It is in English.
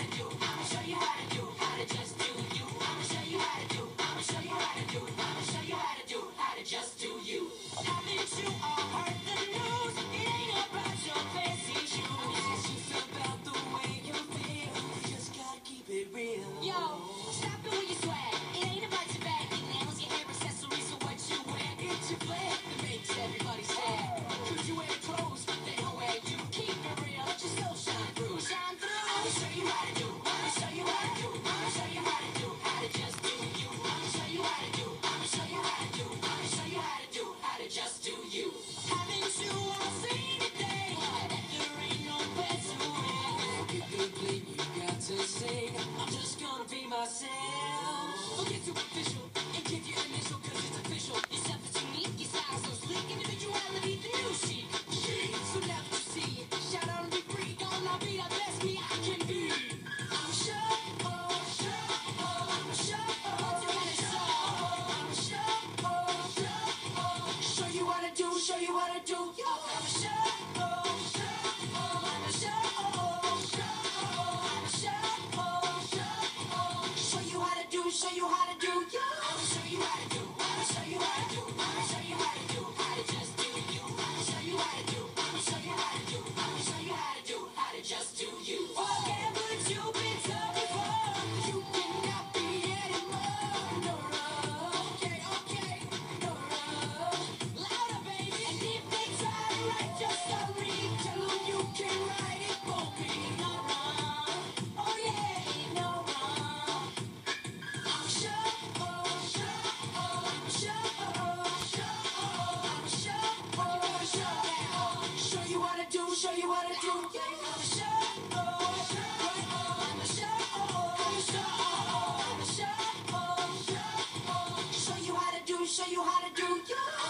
I'm just gonna be myself. Forget too official and give your initial, cause it's official. Yourself is unique, your style so sleek, individuality the new chic. So now that you see it, shout out and be free. Gonna be the best me I can be. I'm a show, I'm a show. What you gotta show? I'm a show. Show you what to do, show you what to do. Yo, I'm a show. Show you how to do, yo. I'ma show you how to do. I'ma show you how to do. I'ma show you how to do. How to just do you. I'ma show you how to do. I'ma show you how to do. I'ma show you how to do. How to just do you. Forget what you've been told before. You cannot be anymore. No, okay, no, louder, baby. And if they try to write your story, tell them you can write it for me. No wrong. Oh yeah, no wrong. Show you what to do. Yeah, I'm a show. I'm a show. I'm a show. Show you how to do. Show you how to do. Yeah.